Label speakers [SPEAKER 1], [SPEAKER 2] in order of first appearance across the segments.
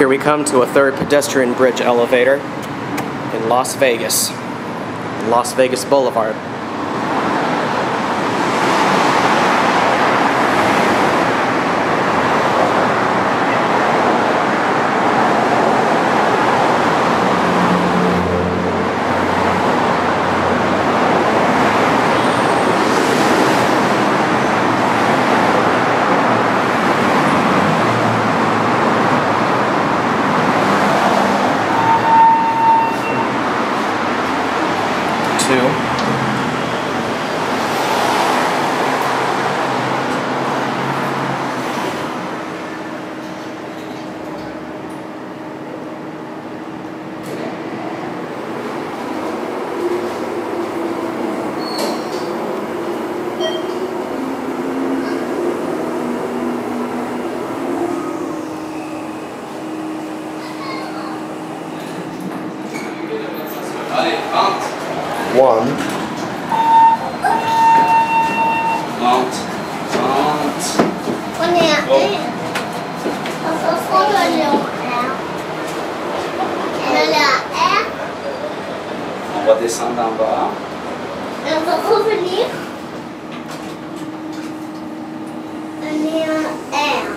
[SPEAKER 1] Here we come to a third pedestrian bridge elevator in Las Vegas, Las Vegas Boulevard. One.
[SPEAKER 2] Count. On va descendre en bas.
[SPEAKER 3] Et on va revenir. On est en R.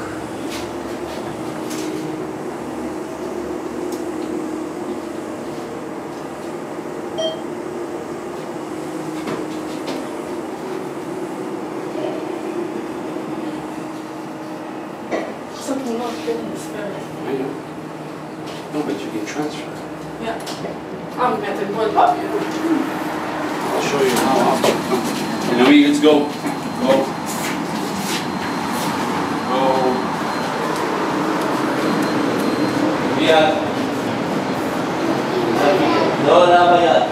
[SPEAKER 4] Something more goodness,
[SPEAKER 2] I know. No, but you can transfer.
[SPEAKER 4] yeah. I'm getting one up here.
[SPEAKER 2] I'll show you how often. And then we let's go. Go. Go. Yeah.
[SPEAKER 5] No, la bayad.